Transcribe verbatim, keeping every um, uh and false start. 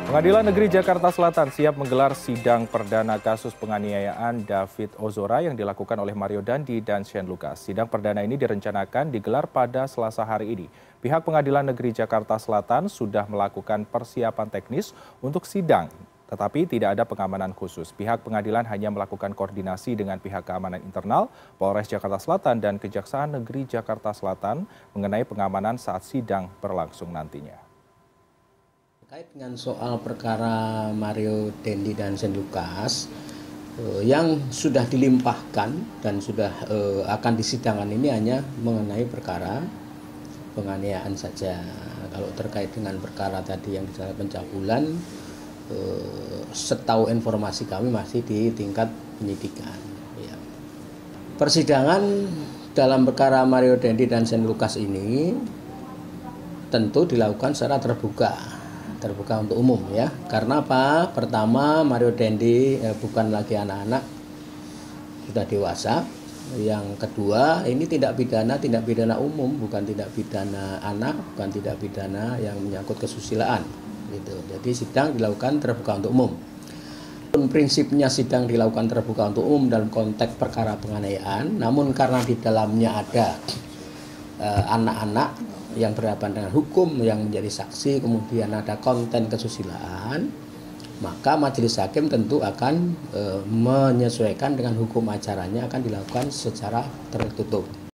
Pengadilan Negeri Jakarta Selatan siap menggelar sidang perdana kasus penganiayaan David Ozora yang dilakukan oleh Mario Dandi dan Shane Lucas. Sidang perdana ini direncanakan digelar pada Selasa hari ini. Pihak Pengadilan Negeri Jakarta Selatan sudah melakukan persiapan teknis untuk sidang, tetapi tidak ada pengamanan khusus. Pihak pengadilan hanya melakukan koordinasi dengan pihak keamanan internal, Polres Jakarta Selatan dan Kejaksaan Negeri Jakarta Selatan mengenai pengamanan saat sidang berlangsung nantinya. Terkait dengan soal perkara Mario Dandi dan Shane Lucas eh, yang sudah dilimpahkan dan sudah eh, akan disidangkan ini hanya mengenai perkara penganiayaan saja. Kalau terkait dengan perkara tadi yang disebut pencabulan, eh, setahu informasi kami masih di tingkat penyidikan. Ya. Persidangan dalam perkara Mario Dandi dan Shane Lucas ini tentu dilakukan secara terbuka. terbuka untuk umum ya. Karena apa? Pertama, Mario Dandi eh, bukan lagi anak-anak, sudah dewasa. Yang kedua, ini tidak pidana, tidak pidana umum, bukan tidak pidana anak, bukan tidak pidana yang menyangkut kesusilaan gitu. Jadi sidang dilakukan terbuka untuk umum. Prinsipnya sidang dilakukan terbuka untuk umum dalam konteks perkara penganiayaan, namun karena di dalamnya ada anak-anak eh, yang berhadapan dengan hukum yang menjadi saksi, kemudian ada konten kesusilaan, maka majelis hakim tentu akan e, menyesuaikan dengan hukum acaranya, akan dilakukan secara tertutup.